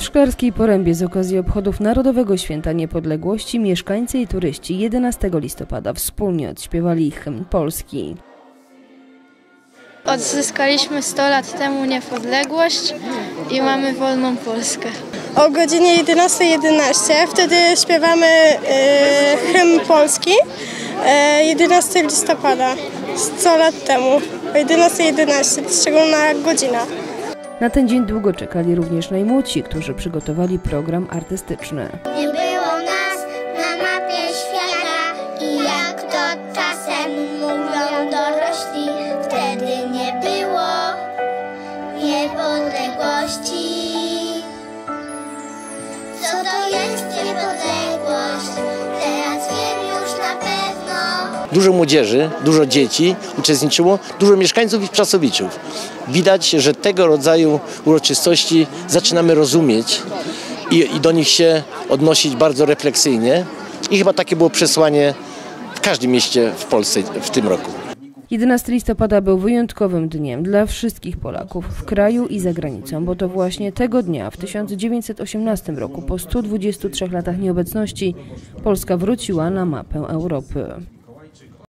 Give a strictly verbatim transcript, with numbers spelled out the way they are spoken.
Szklarskiej Porębie z okazji obchodów Narodowego Święta Niepodległości mieszkańcy i turyści jedenastego listopada wspólnie odśpiewali hymn Polski. Odzyskaliśmy sto lat temu niepodległość i mamy wolną Polskę. O godzinie jedenastej jedenaście wtedy śpiewamy e, hymn Polski e, jedenastego listopada, sto lat temu, o jedenastej jedenaście, szczególna godzina. Na ten dzień długo czekali również najmłodsi, którzy przygotowali program artystyczny. Nie było nas na mapie świata i jak to czasem mówią dorośli, wtedy nie było niepodległości. Co to jest niepodległość? Teraz wiem już na pewno. Dużo młodzieży, dużo dzieci uczestniczyło, dużo mieszkańców i pracowiczów. Widać, że tego rodzaju uroczystości zaczynamy rozumieć i, i do nich się odnosić bardzo refleksyjnie. I chyba takie było przesłanie w każdym mieście w Polsce w tym roku. jedenastego listopada był wyjątkowym dniem dla wszystkich Polaków w kraju i za granicą, bo to właśnie tego dnia w tysiąc dziewięćset osiemnastym roku, po stu dwudziestu trzech latach nieobecności, Polska wróciła na mapę Europy.